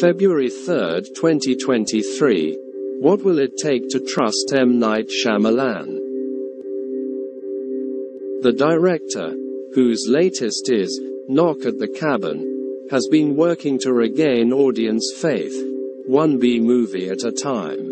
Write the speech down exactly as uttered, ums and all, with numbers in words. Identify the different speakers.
Speaker 1: February third, twenty twenty-three. What will it take to trust M. Night Shyamalan? The director, whose latest is Knock at the Cabin, has been working to regain audience faith, one B movie at a time.